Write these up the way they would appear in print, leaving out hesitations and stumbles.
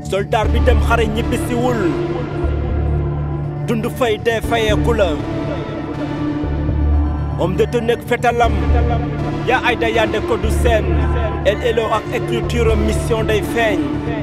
soldat bi dem xare ñibbisiwul dund fay dee fayeeku la homme de tenue ak fetalam yaa AIDA Yandé Codou Sene ELO ak écriture mission day feeñ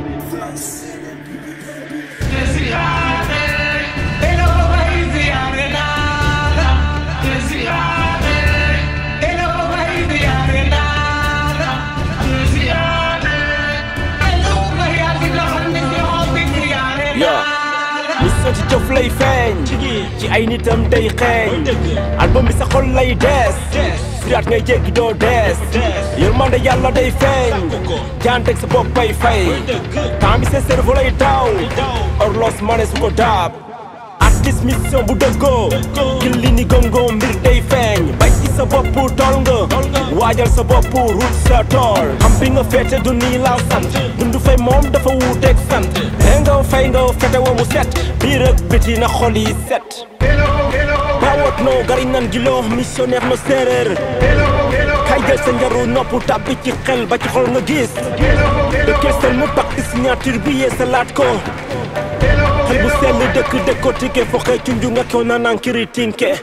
mission ci jëf lay feeñ ci ay nitam day xeeñ album bi sa xol lay dees siraat ngay jéggi doo dees yërmande yàlla day feeñ jaanteg sa bopp bay fay temps bi sa cerveau lay daw orlos mane su ko daab artiste mission bu dëggoo gil li ni gongo mbir day feeñ bay ci sa bopp tool nga waajal sa bopp ruut sa tool xam bi nga féete du nii laaw sant dundu fay moom dafa wuuteeg sant nga fay nga fete wa mu set biir ak biti na xol yi set bawot no gari nan giloo missionnaire no séeréer kay jël sa njaru nopp tàbbi ci xel ba ci xol nga gis de kestel mu pak di signature bi yee sa laat ko xel bu sell dëkk décortiqué foxe cunju nga ko nanaan kiri tinke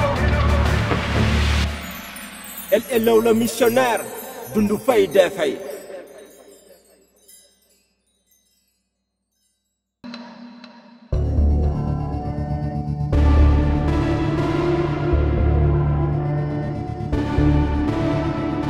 ELO le missionnaire dundu fay dee fay